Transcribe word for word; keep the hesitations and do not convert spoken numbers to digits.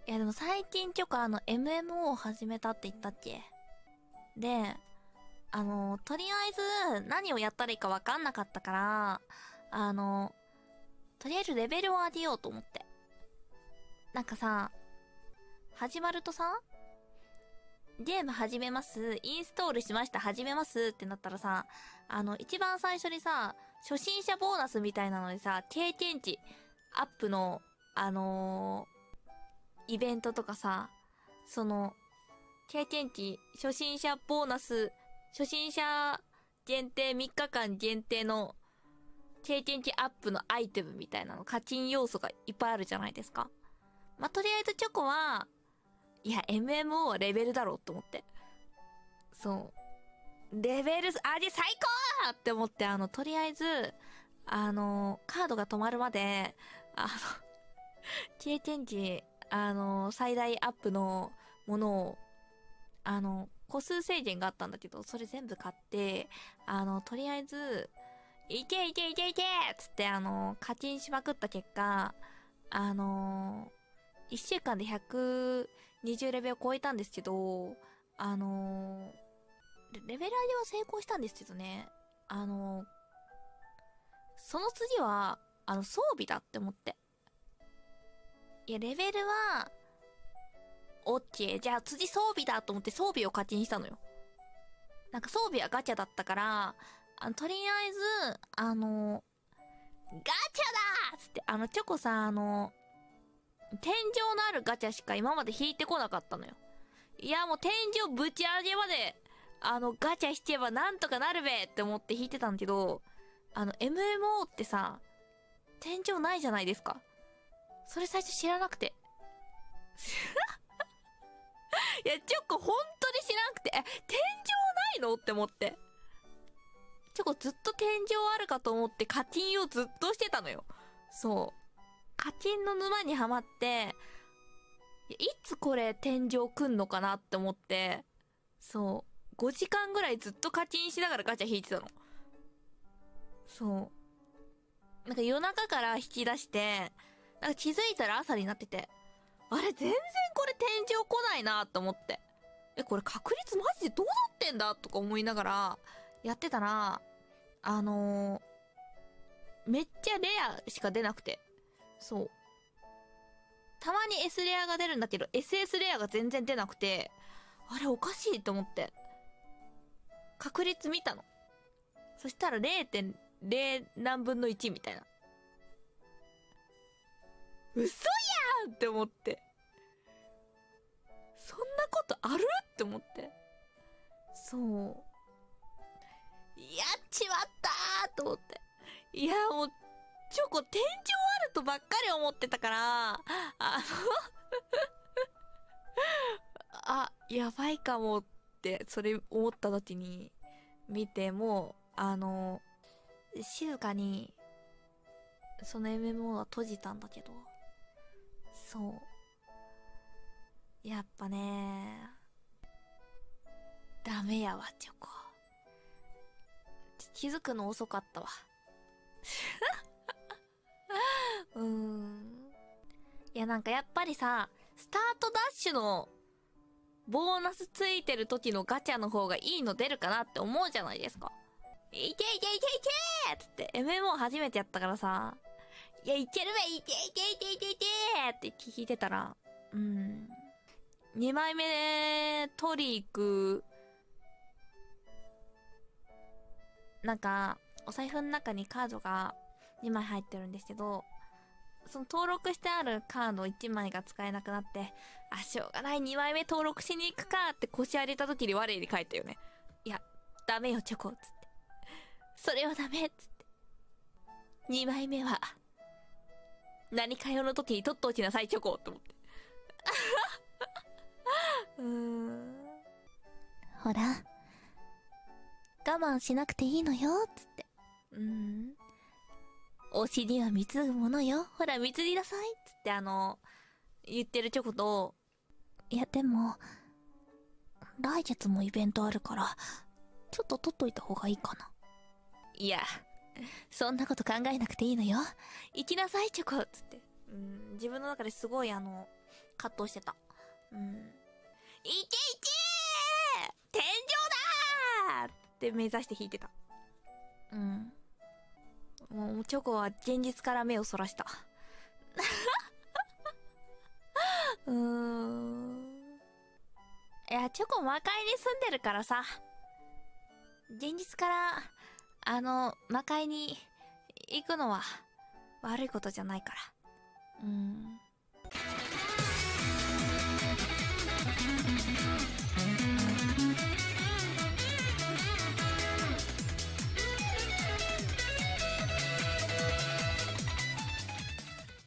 いやでも最近チョコあの エムエムオー を始めたって言ったっけ？で、あの、とりあえず何をやったらいいかわかんなかったから、あの、とりあえずレベルを上げようと思って。なんかさ、始まるとさ、ゲーム始めます、インストールしました、始めますってなったらさ、あの、一番最初にさ、初心者ボーナスみたいなのでさ、経験値アップの、あのー、イベントとかさ、その、経験値、初心者ボーナス、初心者限定みっかかん限定の経験値アップのアイテムみたいなの、課金要素がいっぱいあるじゃないですか。まあ、とりあえずチョコは、いや、エムエムオー はレベルだろうと思って。そう。レベル、あれ最高って思って、あの、とりあえず、あの、カードが止まるまで、あの、経験値、あの、最大アップのものを、あの、個数制限があったんだけど、それ全部買って、あの、とりあえず、いけいけいけいけつって、あの、課金しまくった結果、あの、いっしゅうかんでひゃくにじゅうレベルを超えたんですけど、あの、レベル上げは成功したんですけどね、あの、その次は、あの、装備だって思って。いや、レベルは、オッケー。じゃあ次装備だと思って装備を課金したのよ。なんか装備はガチャだったから、あの、とりあえず、あの、ガチャだーつって、あの、チョコさん、あの、天井のあるガチャしか今まで引いてこなかったのよ。いや、もう天井ぶち上げまで、あの、ガチャ引けばなんとかなるべって思って引いてたんだけど、あの、エムエムオー ってさ、天井ないじゃないですか。それ最初知らなくて。いや、チョコ本当に知らなくて、え、天井ないのって思って。チョコずっと天井あるかと思って課金をずっとしてたのよ。そう。課金の沼にはまって、いつこれ天井くんのかなって思って、そう。ごじかんぐらいずっと課金しながらガチャ引いてたの。そう。なんか夜中から引き出して、なんか気づいたら朝になってて、あれ全然これ天井来ないなと思って。え、これ確率マジでどうなってんだとか思いながらやってたら、あのー、めっちゃレアしか出なくて。そう。たまに S レアが出るんだけど、エスエス レアが全然出なくて、あれおかしいと思って。確率見たの。そしたら れいてんれい 何分のいちみたいな。嘘やんって思って。そんなことあるって思って。そう。やっちまったーと思って。いや、もう、チョコ天井あるとばっかり思ってたから、あのあ、やばいかもって、それ思った時に、見ても、あの、静かに、その エムエムオー は閉じたんだけど、そう。やっぱね、ダメやわ、チョコ。気づくの遅かったわ。うーん。いや、なんかやっぱりさ、スタートダッシュのボーナスついてる時のガチャの方がいいの出るかなって思うじゃないですか。いけいけいけいけーつって エムエムオー 初めてやったからさ、いや、いけるべいけいけいけいけいけーって聞いてたら、うーん。にまいめで取り行く、なんか、お財布の中にカードがにまい入ってるんですけど、その登録してあるカードいちまいが使えなくなって、あ、しょうがない、にまいめ登録しに行くかって腰上げた時に我に返ったよね。いや、ダメよ、チョコ、つって。それはダメ、つって。にまいめは、何か用の時に取っときなさい、チョコ、と思って。うーん。ほら。我慢しなくていいのよ、つって。うーん。推しには貢ぐものよ。ほら、貢ぎなさい、つってあの、言ってるチョコと、いや、でも、来月もイベントあるから、ちょっと取っといた方がいいかな。いや、そんなこと考えなくていいのよ。行きなさい、チョコ、つって。うん、自分の中ですごいあの、 葛藤してた。うん。いけいけー天井だーって目指して弾いてた。うん。もう、チョコは現実から目をそらした。うーん。いや、チョコ魔界に住んでるからさ。現実から、あの、魔界に行くのは悪いことじゃないから。うん。